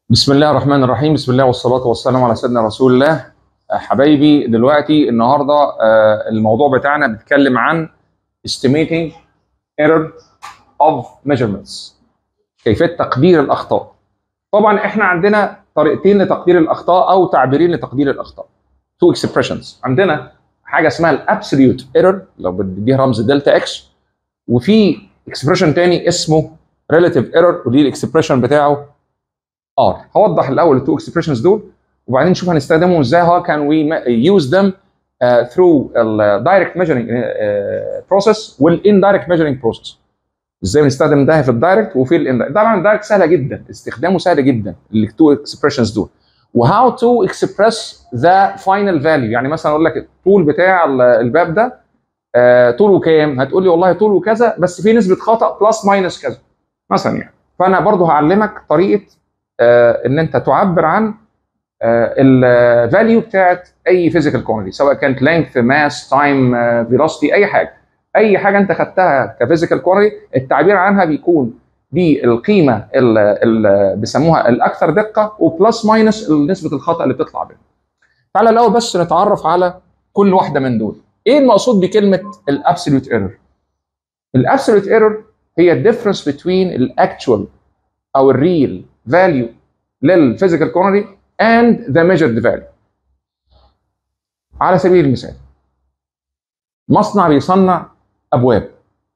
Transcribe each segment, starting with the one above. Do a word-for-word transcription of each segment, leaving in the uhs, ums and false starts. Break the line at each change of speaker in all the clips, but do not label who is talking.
بسم الله الرحمن الرحيم. بسم الله والصلاة والسلام على سيدنا رسول الله. حبايبي دلوقتي النهارده آه، الموضوع بتاعنا بيتكلم عن estimating error of measurements، كيفية تقدير الأخطاء. طبعا احنا عندنا طريقتين لتقدير الأخطاء أو تعبيرين لتقدير الأخطاء. two expressions. عندنا حاجة اسمها الابسوليوت ايرور لو بديها رمز دلتا اكس، وفي اكسبريشن تاني اسمه relative error ودي الاكسبريشن بتاعه ار. هوضح الاول التو اكسبريشنز دول وبعدين نشوف هنستخدمهم ازاي. هاو كان وي يوز ذم ثرو الدايركت ميجرنج بروسيس والاندايركت ميجرنج بروسيس. ازاي بنستخدم ده في الدايركت وفي الاندايركت. طبعا الدايركت سهله جدا، استخدامه سهل جدا التو اكسبريشنز دول. وهاو تو اكسبريس ذا فاينل فاليو، يعني مثلا اقول لك الطول بتاع الباب ده uh, طوله كام؟ هتقول لي والله طوله كذا بس في نسبه خطا بلس ماينس كذا مثلا يعني. فانا برضو هعلمك طريقه آه ان انت تعبر عن آه الفاليو بتاعت اي فيزيكال كوانتيتي، سواء كانت لينث، ماس، تايم، فيلوسيتي، اي حاجه. اي حاجه انت خدتها كفيزيكال كوانتيتي التعبير عنها بيكون بالقيمه اللي بيسموها الاكثر دقه وبلس ماينس نسبه الخطا اللي بتطلع بينها. تعالى الاول بس نتعرف على كل واحده من دول. ايه المقصود بكلمه الابسوليوت ايرور؟ الابسوليوت ايرور هي الديفرنس بين الاكتشوال او الريل value للفيزيكال كوانتيتي and the measured value. على سبيل المثال مصنع بيصنع ابواب،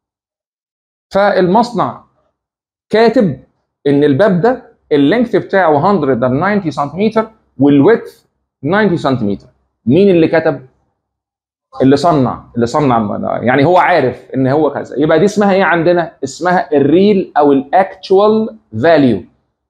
فالمصنع كاتب ان الباب ده اللينث بتاعه مية وتسعين سنتيمتر والويدث تسعين سنتيمتر. مين اللي كتب؟ اللي صنع اللي صنع يعني هو عارف ان هو كذا. يبقى دي اسمها ايه عندنا؟ اسمها الريل او الاكتشوال فاليو.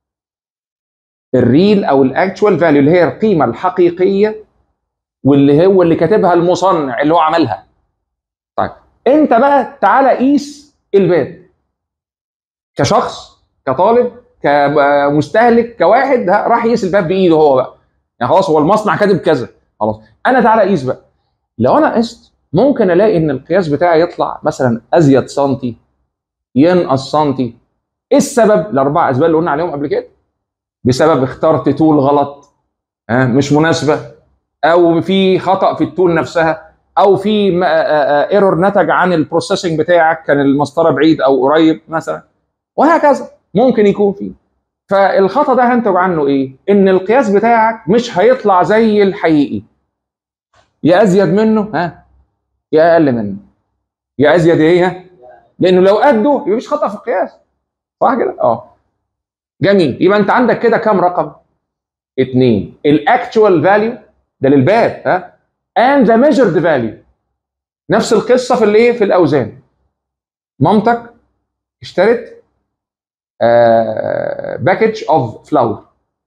الريل او الاكتشوال فاليو اللي هي القيمه الحقيقيه واللي هو اللي كاتبها المصنع اللي هو عملها. طيب انت بقى تعالى قيس الباب كشخص، كطالب، كمستهلك، كواحد راح يقيس الباب بايده هو بقى. يعني خلاص هو المصنع كاتب كذا، خلاص انا تعالى قيس بقى. لو انا قست ممكن الاقي ان القياس بتاعي يطلع مثلا ازيد سنتي، ينقص سنتي. ايه السبب؟ الاربع اسباب اللي قلنا عليهم قبل كده. بسبب اخترت طول غلط، ها مش مناسبه، او في خطا في التول نفسها، او في ايرور نتج عن البروسيسنج بتاعك، كان المسطره بعيد او قريب مثلا، وهكذا ممكن يكون فيه. فالخطا ده هينتج عنه ايه؟ ان القياس بتاعك مش هيطلع زي الحقيقي، يا ازيد منه ها يا اقل منه. يا ازيد ايه؟ لانه لو قده يبقى مفيش خطا في القياس، صح كده؟ اه جميل. يبقى انت عندك كده كام رقم؟ اثنين. الاكتشوال فاليو ده للباب، ها، and the measured value. نفس القصه في الايه؟ في الاوزان. مامتك اشترت باكج اوف فلاور،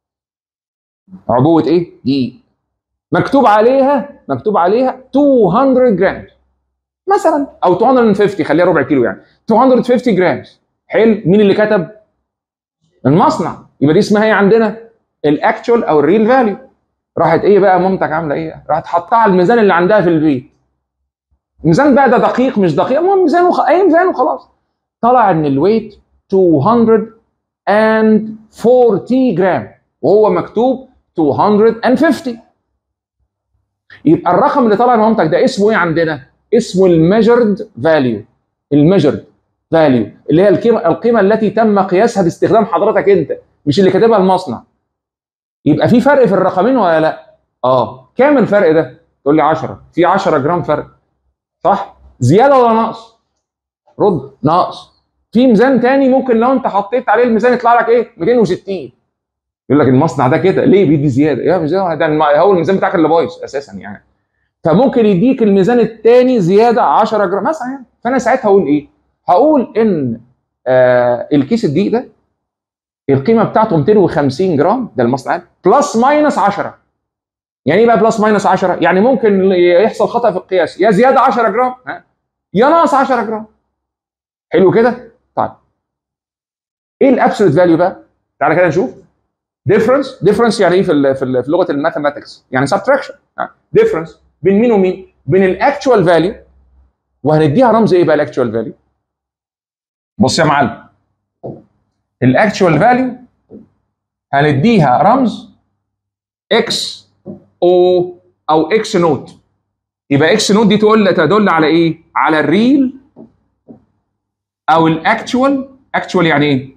عبوه ايه؟ دقيق، مكتوب عليها مكتوب عليها مئتين جرام مثلا، او مئتين وخمسين، خليها ربع كيلو يعني، مئتين وخمسين جرام. حلو. مين اللي كتب؟ المصنع. يبقى دي اسمها ايه عندنا؟ الاكتشوال او الريل فاليو. راحت ايه بقى مامتك عامله ايه؟ راحت حطها على الميزان اللي عندها في البيت. الميزان بقى ده دقيق مش دقيق، المهم ميزان وخ... اي ميزان وخلاص. طلع ان الويت مئتين وأربعين جرام وهو مكتوب مئتين وخمسين. يبقى الرقم اللي طلع من مامتك ده اسمه ايه عندنا؟ اسمه الميجرد فاليو. الميجرد فاليو اللي هي القيمه القيمه التي تم قياسها باستخدام حضرتك انت، مش اللي كاتبها المصنع. يبقى في فرق في الرقمين ولا لا؟ اه. كام الفرق ده؟ تقول لي عشرة. في عشرة جرام فرق، صح؟ زياده ولا نقص؟ رد. نقص. في ميزان تاني ممكن لو انت حطيت عليه الميزان يطلع لك ايه؟ مئتين وستين. يقول لك المصنع ده كده ليه بيدي زياده؟ يا ميزان ده هو الميزان بتاعك اللي بايظ اساسا يعني. فممكن يديك الميزان الثاني زياده عشرة جرام مثلا يعني. فانا ساعتها هقول ايه؟ هقول ان آه الكيس الدقيق ده القيمه بتاعته مئتين وخمسين جرام، ده المصنع، بلس ماينس عشرة. يعني ايه بقى بلس ماينس عشرة؟ يعني ممكن يحصل خطا في القياس، يا زياده عشرة جرام ها يا ناقص عشرة جرام. حلو كده؟ طيب ايه الابسولوت فاليو بقى؟ تعالى كده نشوف. ديفرنس. ديفرنس يعني ايه في في لغه الماثيماتكس؟ يعني سبتراكشن. ديفرنس بين مين ومين؟ بين الاكتشوال فاليو، وهنديها رمز ايه بقى الاكتشوال فاليو؟ بص يا معلم، الاكتشوال فاليو هنديها رمز اكس او او اكس نوت. يبقى اكس نوت دي تقول تدل على ايه؟ على الريل او الاكتوال. اكتوال يعني ايه؟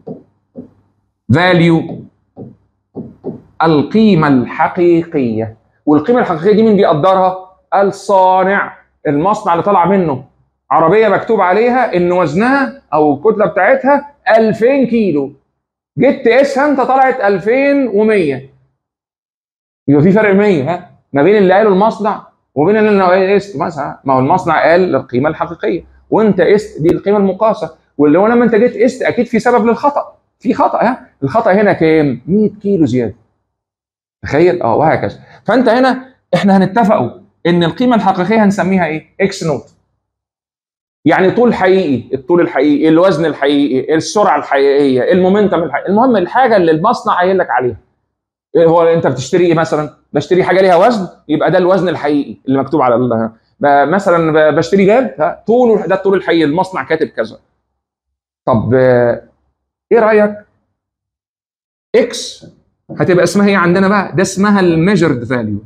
فاليو، القيمه الحقيقيه. والقيمه الحقيقيه دي مين بيقدرها؟ الصانع، المصنع اللي طلع منه عربيه مكتوب عليها ان وزنها او الكتله بتاعتها ألفين كيلو، جيت تقيسها انت طلعت ألفين ومية، يبقى في فرق مية ها ما بين اللي قاله المصنع وبين اللي انا قست. مثلا ما هو المصنع قال القيمه الحقيقيه وانت قست دي القيمه المقاسه، واللي هو لما انت جيت قست اكيد في سبب للخطا، في خطا. ها الخطا هنا كام؟ مية كيلو زياده. تخيل اه وهكذا. فانت هنا احنا هنتفقوا ان القيمه الحقيقيه هنسميها ايه؟ اكس نوت. يعني طول حقيقي، الطول الحقيقي، الوزن الحقيقي، السرعه الحقيقيه، المومنتم الحقيقي، المهم الحاجه اللي المصنع قايل لك عليها. هو انت بتشتري ايه مثلا؟ بشتري حاجه ليها وزن، يبقى ده الوزن الحقيقي اللي مكتوب على ال... مثلا بشتري جهاز طوله ده الطول الحقيقي، المصنع كاتب كذا. طب ايه رايك؟ اكس هتبقى اسمها ايه عندنا بقى؟ ده اسمها الميجرد فاليو.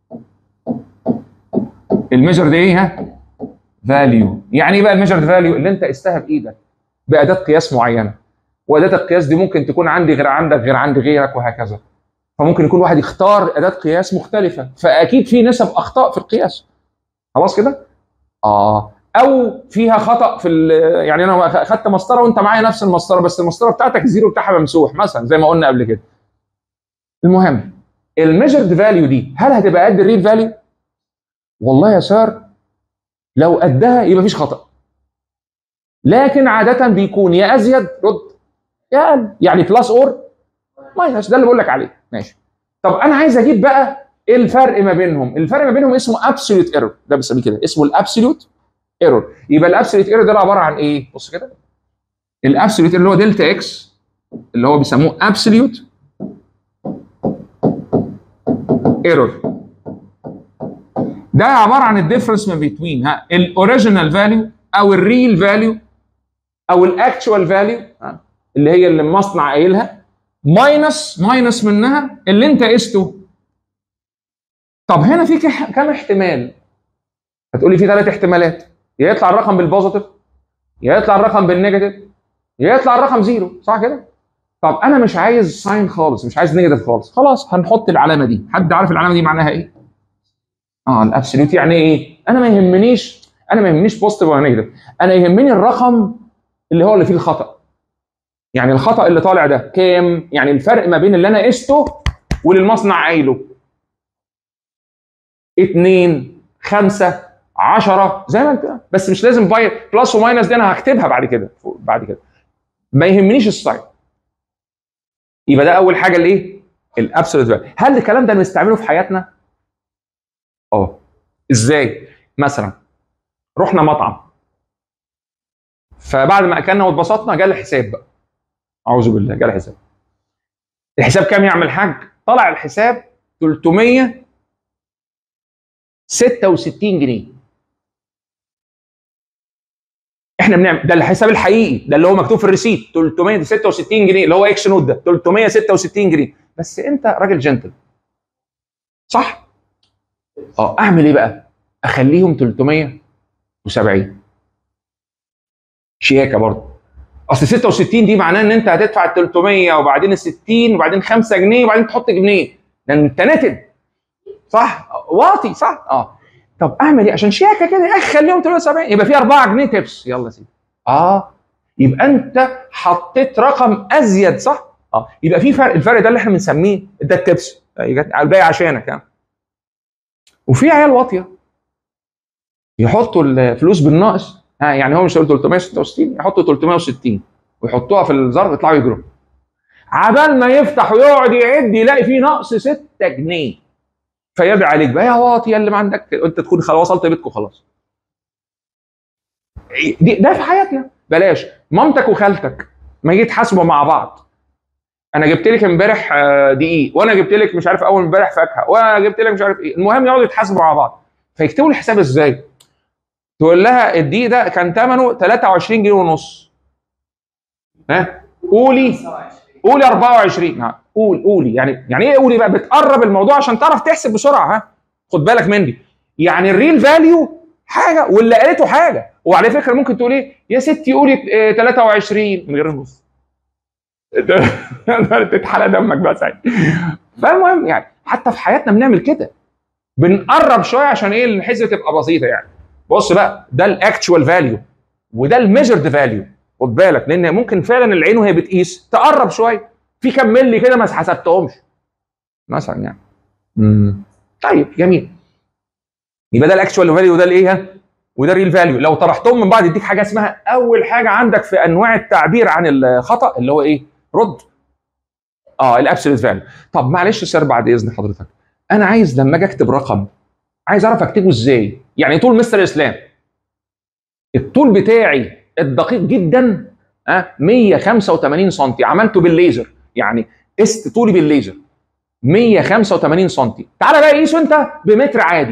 الميجرد ايه؟ ها فاليو. يعني ايه بقى الميجرد فاليو؟ اللي انت قستها بايدك باداه قياس معينه، واداه القياس دي ممكن تكون عندي غير عندك غير عند غيرك وهكذا. فممكن يكون واحد يختار اداه قياس مختلفه، فاكيد في نسب اخطاء في القياس. خلاص كده؟ اه او فيها خطا في يعني انا خدت مسطره وانت معايا نفس المسطره بس المسطره بتاعتك الزيرو بتاعها ممسوح مثلا زي ما قلنا قبل كده. المهم الميجرد فاليو دي هل هتبقى قد الريل فاليو؟ والله يا سار لو قدها يبقى مفيش خطا، لكن عاده بيكون يا ازيد رد يا اقل، يعني بلس اور ماينس، ده اللي بقول لك عليه. ماشي. طب انا عايز اجيب بقى ايه الفرق ما بينهم؟ الفرق ما بينهم اسمه ابسوليوت ايرور، ده بنسميه كده اسمه الابسوليوت ايرور. يبقى الابسوليوت ايرور ده عباره عن ايه؟ بص كده، الابسوليوت اللي هو دلتا اكس اللي هو بيسموه ابسوليوت ايرور، ده عباره عن الديفرنس ما بين ها الاوريجينال فاليو او الريل فاليو او الاكتوال فاليو اللي هي اللي المصنع قايلها ماينس ماينس منها اللي انت قسته. طب هنا في كام احتمال؟ هتقولي في ثلاث احتمالات، يا يطلع الرقم بالبوزيتيف، يا يطلع الرقم بالنيجاتيف، يا يطلع الرقم زيرو، صح كده؟ طب انا مش عايز ساين خالص، مش عايز نيجاتيف خالص، خلاص هنحط العلامه دي. حد عارف العلامه دي معناها ايه؟ اه الابسوليوت يعني ايه؟ انا ما يهمنيش انا ما يهمنيش بوزيتيف ولا نيجاتيف، انا يهمني الرقم اللي هو اللي فيه الخطا. يعني الخطا اللي طالع ده كام؟ يعني الفرق ما بين اللي انا قسته واللي المصنع قايله. اتنين، خمسة، عشرة، زي ما انت، بس مش لازم باي بلس وماينس دي انا هكتبها بعد كده بعد كده. ما يهمنيش الساين. يبقى ده اول حاجه الايه؟ الابسولوت فاليو. هل الكلام ده بنستعمله في حياتنا؟ اه. ازاي؟ مثلا رحنا مطعم، فبعد ما اكلنا واتبسطنا جه الحساب بقى. اعوذ بالله، جه الحساب. الحساب كام يا عم الحاج؟ طلع الحساب تلتمية وستة وستين جنيه. احنا بنعمل ده الحساب الحقيقي، ده اللي هو مكتوب في الريسيت تلتمية وستة وستين جنيه اللي هو اكس نوت ده تلتمية وستة وستين جنيه، بس انت راجل جنتل صح؟ اه اعمل ايه بقى؟ اخليهم تلتمية وسبعين شياكه برضه. اصل ستة وستين دي معناه ان انت هتدفع ال تلتمية وبعدين ال ستين وبعدين خمسة جنيه وبعدين تحط جنيه، لان انت ناتج صح؟ واطي صح؟ اه. طب اعمل ايه عشان شياكه كده؟ يا اخي خليهم تلتمية وسبعين يبقى في أربعة جنيه تبس. يلا يا سيدي. اه يبقى انت حطيت رقم ازيد صح؟ اه يبقى في فرق، الفرق ده اللي احنا بنسميه ده التبس، الباقي عشانك ها. وفي عيال واطيه يحطوا الفلوس بالناقص، ها يعني هو مش تلتمية وستة وستين يحطوا تلتمية وستين ويحطوها في الظرف يطلعوا يجروا. عبال ما يفتح ويقعد يعد يلاقي فيه نقص ستة جنيه. فيدعي عليك بقى يا واطي اللي ما عندك، انت تكون خلاص وصلت بيتكم خلاص. ده في حياتنا. بلاش مامتك وخالتك ما يجي يتحاسبوا مع بعض، انا جبت لك امبارح دقيق وانا جبت لك مش عارف اول امبارح فاكهه وانا جبت لك مش عارف ايه، المهم يقعدوا يتحاسبوا مع بعض فيكتبوا الحساب ازاي؟ تقول لها الدقيق ده كان ثمنه تلاتة وعشرين جنيه ونص، ها قولي قولي أربعة وعشرين. قول قولي يعني يعني ايه قولي بقى؟ بتقرب الموضوع عشان تعرف تحسب بسرعه. ها خد بالك من دي، يعني الريل فاليو حاجه واللي قالته حاجه. وعلى فكره ممكن تقول ايه يا ستي قولي ثلاثة وعشرين من غير النص تتحرق دمك بقى ساعتها. فالمهم يعني حتى في حياتنا بنعمل كده، بنقرب شويه عشان ايه الحسبه تبقى بسيطه يعني. بص بقى ده الاكتشوال فاليو وده الميجرد فاليو. خد بالك لان ممكن فعلا العين وهي بتقيس تقرب شويه في كام ملي كده ما حسبتهمش مثلا يعني. امم طيب جميل. يبقى ده الاكتشوال فاليو وده الايه وده الريل فاليو. لو طرحتهم من بعض يديك حاجه اسمها اول حاجه عندك في انواع التعبير عن الخطا اللي هو ايه؟ رد. اه الابسوليت فاليو. طب معلش يا سير بعد اذن حضرتك، انا عايز لما اجي اكتب رقم عايز اعرف اكتبه ازاي؟ يعني طول مستر اسلام الطول بتاعي الدقيق جدا اه مية وخمسة وتمانين سم، عملته بالليزر يعني قست طولي بالليزر مية وخمسة وتمانين سم. تعالى بقى قيسه انت بمتر عادي.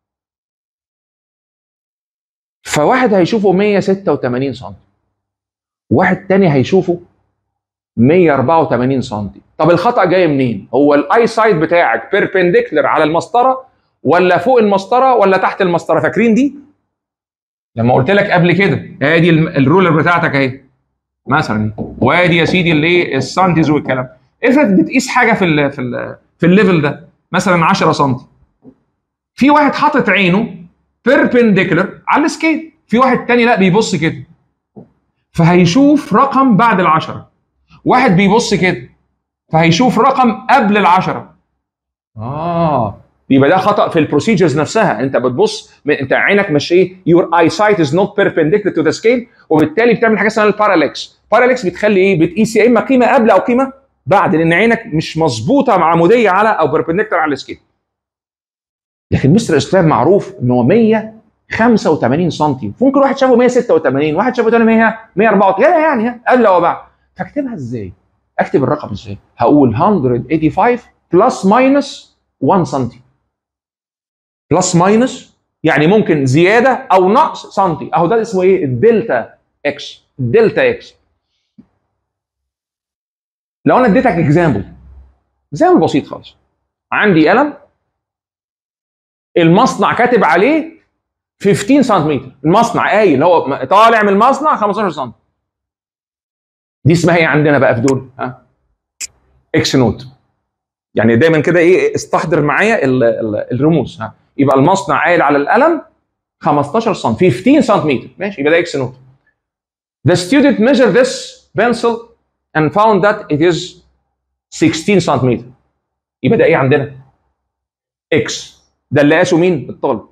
فواحد هيشوفه مية وستة وتمانين سم، واحد تاني هيشوفه مية وأربعة وتمانين سم. طب الخطأ جاي منين؟ هو الاي سايد بتاعك بيربنديكولر على المسطره ولا فوق المسطره ولا تحت المسطره؟ فاكرين دي؟ لما قلت لك قبل كده ادي الرولر بتاعتك اهي مثلا، وادي يا سيدي الايه السنتيز والكلام. افرض بتقيس حاجه في ال في ال في الليفل ده مثلا عشرة سم، في واحد حاطط عينه بيربنديكولر على السكيل، في واحد تاني لا بيبص كده فهيشوف رقم بعد العشرة، واحد بيبص كده فهيشوف رقم قبل العشرة. اه يبقى ده خطأ في البروسيجرز نفسها. انت بتبص انت عينك مش ايه your eyesight is not perpendicular to the scale، وبالتالي بتعمل حاجه اسمها البارالكس. بارالكس بتخلي ايه؟ بتقيس يا اما قيمه قبل او قيمه بعد لان عينك مش مظبوطه مع عموديه على او بيربنديكولار على السكيل. لكن مستر اسلام معروف ان هو مية وخمسة وتمانين سم، ممكن واحد شافه مية وستة وتمانين، واحد شافه تاني مية مية وأربعة وتمانين يعني قبل او بعد. فاكتبها ازاي؟ اكتب الرقم ازاي؟ هقول مية وخمسة وتمانين بلس ماينس واحد سم. بلس ماينس يعني ممكن زياده او نقص سنتي، اهو ده اسمه ايه؟ الدلتا اكس. الدلتا اكس. لو انا اديتك اكزامبل اكزامبل بسيط خالص، عندي قلم المصنع كاتب عليه خمستاشر سنتيمتر، المصنع قايل هو طالع من المصنع خمستاشر سم. دي اسمها ايه عندنا بقى في دول؟ ها اكس نوت. يعني دايما كده ايه استحضر معايا الرموز. ها يبقى المصنع قايل على القلم خمستاشر سم، خمستاشر سنتيمتر ماشي، يبقى ده اكس نوت. The student measured this pencil and found that it is ستاشر سنتيمتر، يبقى ده ايه عندنا؟ اكس. ده اللي قاسه مين؟ الطالب.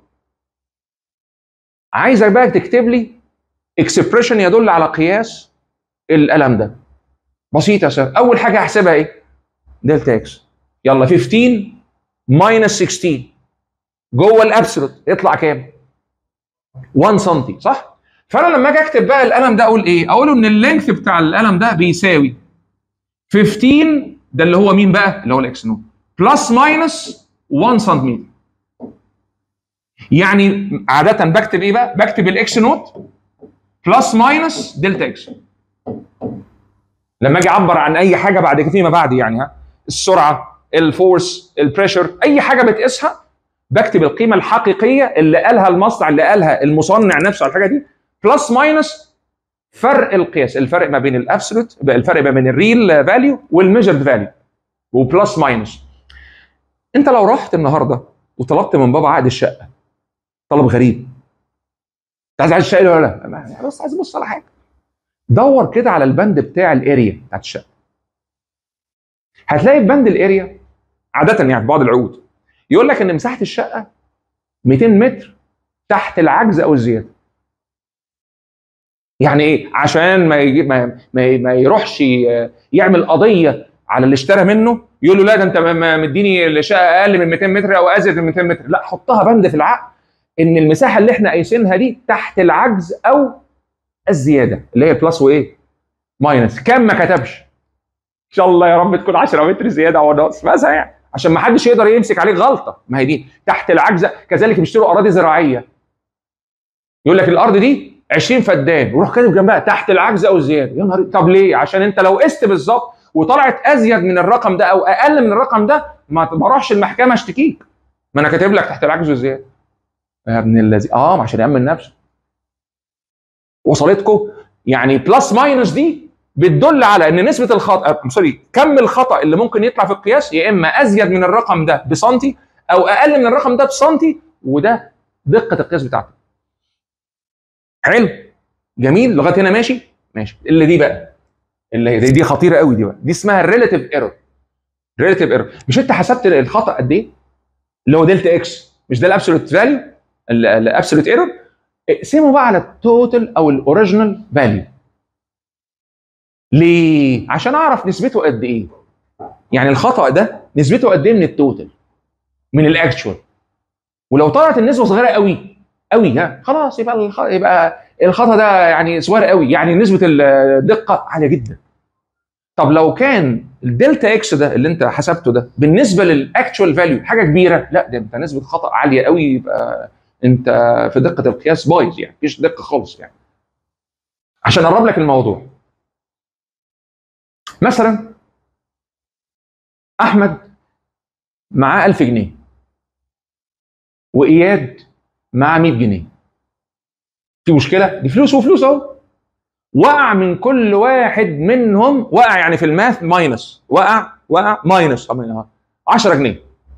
عايزك بقى تكتب لي اكسبريشن يدل على قياس القلم ده. بسيط يا سير، اول حاجه هحسبها ايه؟ دلتا اكس. يلا خمستاشر ماينس ستاشر جوه الابسولوت يطلع كام؟ واحد سم صح؟ فانا لما اجي اكتب بقى القلم ده اقول ايه؟ اقول ان اللينث بتاع القلم ده بيساوي خمستاشر ده اللي هو مين بقى؟ اللي هو الاكس نوت بلس ماينس واحد سم. يعني عاده بكتب ايه بقى؟ بكتب الاكس نوت بلس ماينس دلتا اكس. لما اجي اعبر عن اي حاجه بعد كده فيما بعد يعني ها السرعه، الفورس، البريشر، اي حاجه بتقيسها بكتب القيمه الحقيقيه اللي قالها المصنع، اللي قالها المصنع نفسه على الحاجه دي، بلس ماينس فرق القياس، الفرق ما بين الابسولوت، الفرق ما بين الريل فاليو والميجرد فاليو، وبلس ماينس. انت لو رحت النهارده وطلبت من بابا عقد الشقه طلب غريب، انت عايز عقد الشقه ولا لا؟ بس عايز ابص على حاجه، دور كده على البند بتاع الاريا بتاعت الشقه. هتلاقي في بند الاريا عاده يعني في بعض العقود يقول لك ان مساحه الشقه مئتين متر تحت العجز او الزياده. يعني ايه؟ عشان ما يجي ما, ما, ما يروحش يعمل قضيه على اللي اشترى منه يقول له لا ده انت مديني الشقه اقل من مئتين متر او ازيد من مئتين متر، لا حطها بند في العقد ان المساحه اللي احنا قايسينها دي تحت العجز او الزياده اللي هي بلس وايه؟ ماينس. كام ما كتبش ان شاء الله يا رب تكون عشرة متر زياده او ناقص مثلا يعني عشان ما حدش يقدر يمسك عليك غلطه. ما هي دي تحت العجز. كذلك بيشتروا اراضي زراعيه يقول لك الارض دي عشرين فدان وروح كاتب جنبها تحت العجز او الزياده. يا نهار، طب ليه؟ عشان انت لو قست بالظبط وطلعت ازيد من الرقم ده او اقل من الرقم ده، ما بروحش المحكمه اشتكيك، ما انا كاتب لك تحت العجز والزياده يا ابن الذي اه عشان يامن نفسه. وصلتكم؟ يعني بلس ماينس دي بتدل على ان نسبه الخطا سوري كم الخطا اللي ممكن يطلع في القياس يا اما ازيد من الرقم ده بسنتي او اقل من الرقم ده بسنتي، وده دقه القياس بتاعتك. حلو جميل لغايه هنا ماشي؟ ماشي. اللي دي بقى اللي دي, دي خطيره قوي دي بقى، دي اسمها الريلاتيف ايرور. ريلاتيف ايرور، مش انت حسبت الخطا قد ايه؟ اللي هو دلتا اكس، مش ده الابسولوت فاليو الابسولوت ايرور؟ اقسمه بقى على التوتال او الاوريجينال فاليو. ليه؟ عشان اعرف نسبته قد ايه. يعني الخطا ده نسبته قد ايه من التوتال، من الاكشوال. ولو طلعت النسبه صغيره قوي قوي ها خلاص يبقى الخ... يبقى الخطا ده يعني صغير قوي، يعني نسبه الدقه عاليه جدا. طب لو كان الدلتا اكس ده اللي انت حسبته ده بالنسبه للاكشوال فاليو حاجه كبيره، لا ده انت نسبه خطا عاليه قوي، يبقى انت في دقه القياس بايظ، يعني مفيش دقه خالص. يعني عشان اقرب لك الموضوع، مثلا احمد معاه ألف جنيه واياد معاه مية جنيه. في مشكله؟ دي فلوس وفلوس اهو. وقع من كل واحد منهم، وقع يعني في الماث ماينس، وقع وقع ماينس عشرة جنيه.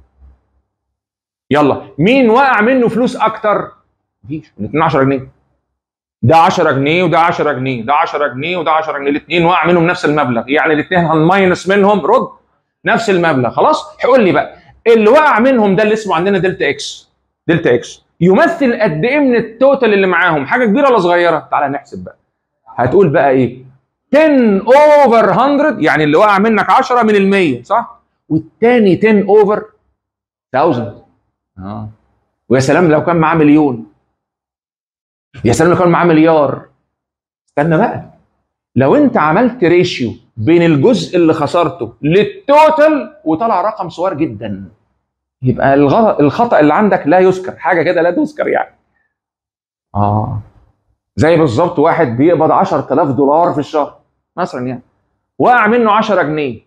يلا مين وقع منه فلوس اكتر؟ مفيش، الاثنين عشرة جنيه. ده عشرة جنيه وده عشرة جنيه، ده عشرة جنيه وده عشرة جنيه، الاثنين وقع منهم نفس المبلغ، يعني الاثنين هنماينس منهم رد نفس المبلغ. خلاص هيقول لي بقى اللي وقع منهم ده اللي اسمه عندنا دلتا اكس. دلتا اكس يمثل قد ايه من التوتال اللي معاهم؟ حاجه كبيره ولا صغيره؟ تعالى نحسب بقى. هتقول بقى ايه؟ عشرة اوفر مية، يعني اللي وقع منك عشرة من المية صح؟ والتاني عشرة اوفر ألف. اه ويا سلام لو كان معاه مليون، يا سلام لو كان معاه مليار. استنى بقى، لو انت عملت ريشيو بين الجزء اللي خسرته للتوتال وطلع رقم صغير جدا، يبقى الخطأ اللي عندك لا يذكر، حاجه كده لا تذكر يعني. اه زي بالظبط واحد بيقبض عشرة آلاف دولار في الشهر مثلا، يعني وقع منه عشرة جنيه.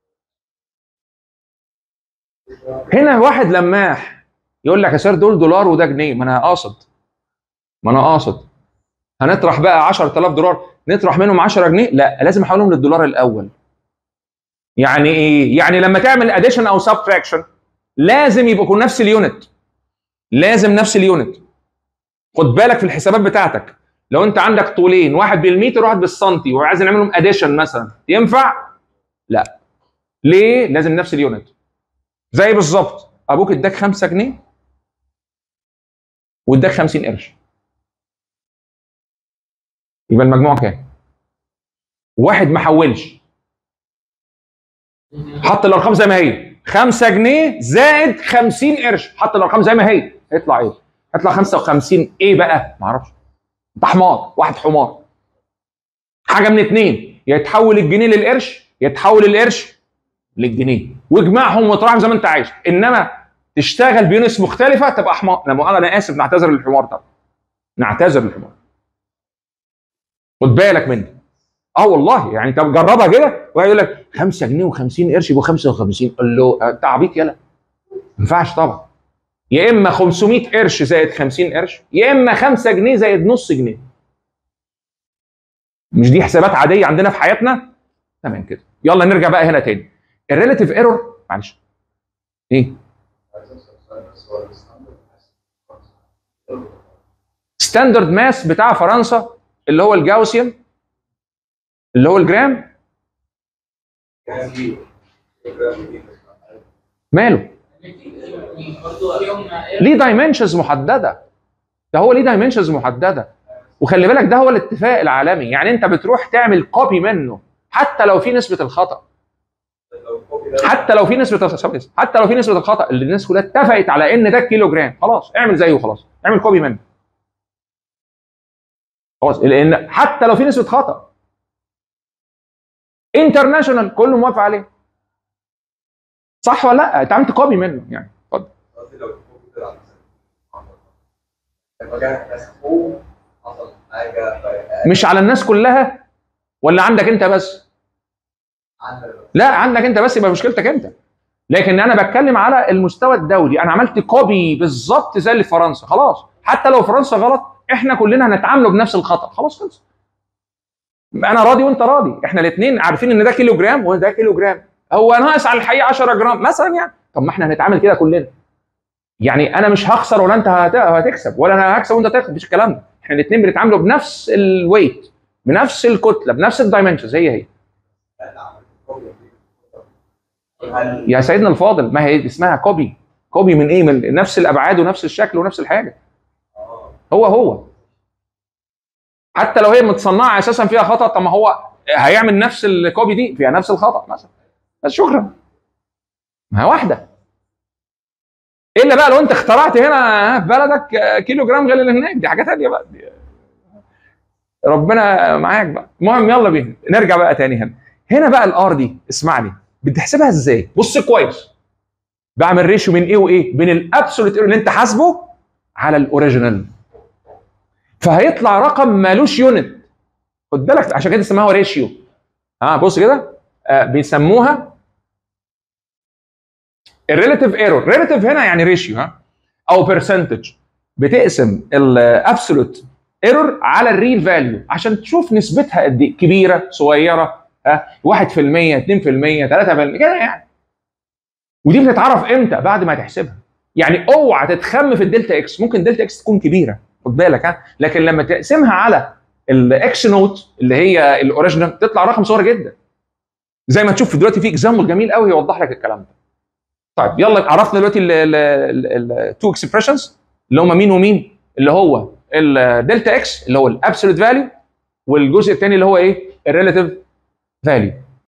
هنا واحد لماح يقول لك يا سير دول دولار وده جنيه، ما انا قاصد ما انا قاصد هنطرح بقى عشرة آلاف دولار، نطرح منهم عشرة جنيه؟ لا لازم احولهم للدولار الاول. يعني ايه؟ يعني لما تعمل اديشن او سبتراكشن لازم يبقوا نفس اليونت، لازم نفس اليونت. خد بالك في الحسابات بتاعتك، لو انت عندك طولين واحد بالمتر وواحد بالسنتي وعايز نعملهم اديشن مثلا، ينفع؟ لا. ليه؟ لازم نفس اليونت. زي بالظبط ابوك اداك خمسة جنيه واداك خمسين قرش، يبقى المجموع كام؟ واحد ما حولش، حط الارقام زي ما هي، خمسة جنيه زائد خمسين قرش، حط الارقام زي ما هي، هيطلع ايه؟ هيطلع خمسة وخمسين. ايه بقى؟ ما اعرفش، انت حمار، واحد حمار. حاجه من اتنين، يا يتحول الجنيه للقرش يا يتحول القرش للجنيه، واجمعهم واطرحهم زي ما انت عايز. انما تشتغل بيونس مختلفه تبقى حمار. انا انا اسف، نعتذر للحمار طبعا، نعتذر للحمار. خد بالك مني. اه والله يعني انت جربها كده، واحد يقول لك خمسة جنيه و50 قرش يبقوا خمسة وخمسين، قول له انت عبيط يلا. ما ينفعش طبعا. يا اما خمسمية قرش زائد خمسين قرش، يا اما خمسة جنيه زائد نص جنيه. مش دي حسابات عاديه عندنا في حياتنا؟ تمام كده. يلا نرجع بقى هنا تاني. الريلاتيف ايرور، معلش ايه؟ ستاندرد ماس بتاع فرنسا اللي هو الجاوسيان اللي هو الجرام. ماله؟ ليه دايمنشنز محدده، ده هو ليه دايمنشنز محدده. وخلي بالك ده هو الاتفاق العالمي، يعني انت بتروح تعمل كوبي منه حتى لو في نسبه الخطا، حتى لو في نسبه حتى لو في نسبه الخطا اللي الناس كلها اتفقت على ان ده كيلو جرام، خلاص اعمل زيه، خلاص اعمل كوبي منه خلاص، لان حتى لو في نسبه خطا انترناشونال كله موافق عليه، صح ولا لا؟ انت عملت كوبي منه يعني. اتفضل. مش على الناس كلها ولا عندك انت بس؟ لا عندك انت بس، يبقى مشكلتك انت. لكن انا بتكلم على المستوى الدولي، انا عملت كوبي بالظبط زي اللي في فرنسا، خلاص حتى لو فرنسا غلط احنا كلنا هنتعاملوا بنفس الخطا، خلاص خلص. انا راضي وانت راضي، احنا الاثنين عارفين ان ده كيلو جرام وده كيلو جرام، هو ناقص على الحقيقه عشرة جرام مثلا يعني، طب ما احنا هنتعامل كده كلنا. يعني انا مش هخسر ولا انت هتكسب، ولا انا هكسب وانت هتكسب، مفيش الكلام ده، احنا الاثنين بنتعاملوا بنفس الويت، بنفس الكتله، بنفس الدايمنشنز، هي هي. يا سيدنا الفاضل، ما هي اسمها كوبي. كوبي من ايه؟ من نفس الابعاد ونفس الشكل ونفس الحاجه. هو هو حتى لو هي متصنعه اساسا فيها خطا، طب ما هو هيعمل نفس الكوبي دي فيها نفس الخطا مثلا، بس شكرا، ما هي واحده. الا بقى لو انت اخترعت هنا في بلدك كيلو جرام غير اللي هناك، دي حاجه ثانيه بقى، دي ربنا معاك بقى. المهم يلا بينا نرجع بقى تاني هنا. هنا بقى الار دي اسمعني بتحسبها ازاي؟ بص كويس، بعمل ريشيو من ايه وايه؟ بين الابسولوت ايرور اللي انت حاسبه على الاوريجينال، فهيطلع رقم مالوش يونت، خد بالك، عشان كده اسمها ريشيو. اه بص كده، آه بيسموها الريلاتيف ايرور. ريلاتيف هنا يعني ريشيو، ها، او برسنتج، بتقسم الابسولوت ايرور على الريل فاليو عشان تشوف نسبتها قد ايه، كبيره صغيره، ها، واحد في المية اتنين في المية ثلاثة في المية كده يعني. ودي بتتعرف امتى؟ بعد ما تحسبها. يعني اوعى تتخم في الدلتا اكس، ممكن دلتا اكس تكون كبيره، خد بالك، ها، لكن لما تقسمها على الاكس نوت اللي هي الاوريجينال تطلع رقم صغير جدا. زي ما تشوف دلوقتي في اكزامبل جميل قوي يوضح لك الكلام ده. طيب يلا، عرفنا دلوقتي التو اكسبريشنز اللي هم مين ومين، اللي هو الدلتا اكس اللي هو الابسولوت فاليو، والجزء الثاني اللي هو ايه؟ الريلاتيف فاليو.